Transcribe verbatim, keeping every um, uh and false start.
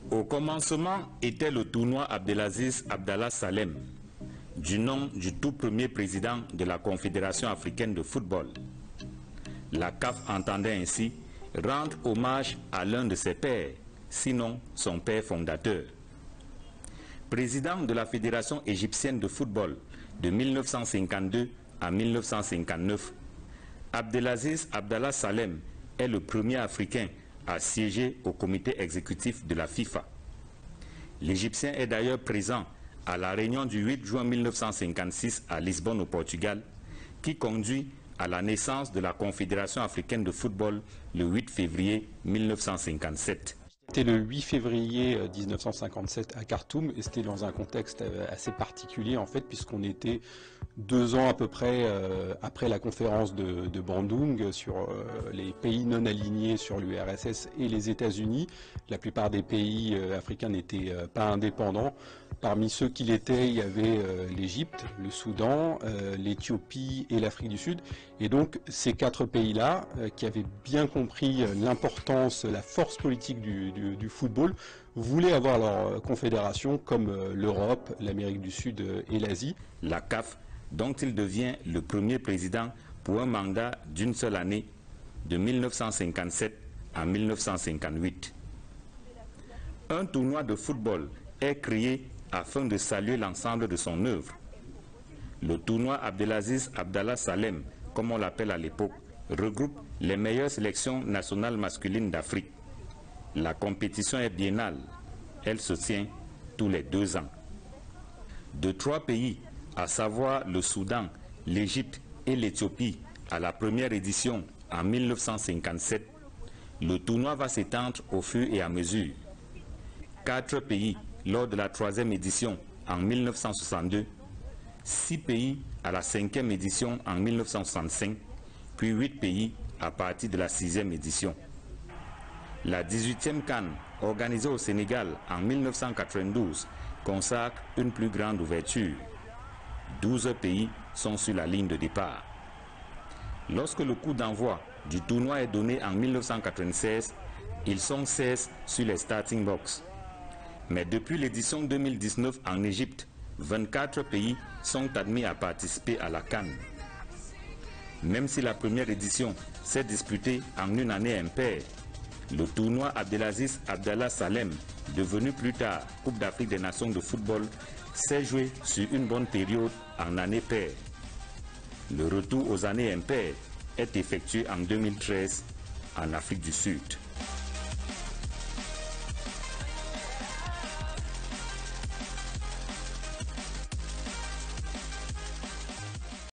Au commencement était le tournoi Abdelaziz Abdallah Salem, du nom du tout premier président de la Confédération africaine de football. La C A F entendait ainsi rendre hommage à l'un de ses pères, sinon son père fondateur. Président de la Fédération égyptienne de football de mille neuf cent cinquante-deux à mille neuf cent cinquante-neuf, Abdelaziz Abdallah Salem est le premier Africain à siéger au comité exécutif de la FIFA. L'Égyptien est d'ailleurs présent à la réunion du huit juin mille neuf cent cinquante-six à Lisbonne au Portugal, qui conduit à la naissance de la Confédération africaine de football le huit février mille neuf cent cinquante-sept. C'était le huit février mille neuf cent cinquante-sept à Khartoum et c'était dans un contexte assez particulier en fait, puisqu'on était deux ans à peu près euh, après la conférence de, de Bandung sur euh, les pays non alignés sur l'U R S S et les États-Unis. La plupart des pays euh, africains n'étaient euh, pas indépendants. Parmi ceux qui l'étaient, il y avait euh, l'Égypte, le Soudan, euh, l'Éthiopie et l'Afrique du Sud. Et donc ces quatre pays-là, euh, qui avaient bien compris euh, l'importance, la force politique du, du, du football, voulaient avoir leur confédération comme euh, l'Europe, l'Amérique du Sud euh, et l'Asie. La C A F, dont il devient le premier président pour un mandat d'une seule année, de mille neuf cent cinquante-sept à mille neuf cent cinquante-huit. Un tournoi de football est créé afin de saluer l'ensemble de son œuvre. Le tournoi Abdelaziz Abdallah Salem, comme on l'appelle à l'époque, regroupe les meilleures sélections nationales masculines d'Afrique. La compétition est biennale. Elle se tient tous les deux ans. De trois pays, à savoir le Soudan, l'Égypte et l'Éthiopie, à la première édition en mille neuf cent cinquante-sept, le tournoi va s'étendre au fur et à mesure. Quatre pays lors de la troisième édition en mille neuf cent soixante-deux, six pays à la cinquième édition en mille neuf cent soixante-cinq, puis huit pays à partir de la sixième édition. La dix-huitième CAN, organisée au Sénégal en mille neuf cent quatre-vingt-douze, consacre une plus grande ouverture. douze pays sont sur la ligne de départ. Lorsque le coup d'envoi du tournoi est donné en mille neuf cent quatre-vingt-seize, ils sont seize sur les starting box. Mais depuis l'édition deux mille dix-neuf en Égypte, vingt-quatre pays sont admis à participer à la CAN. Même si la première édition s'est disputée en une année impaire, le tournoi Abdelaziz Abdallah Salem, devenu plus tard Coupe d'Afrique des Nations de football, s'est joué sur une bonne période en année paire. Le retour aux années impaires est effectué en deux mille treize en Afrique du Sud.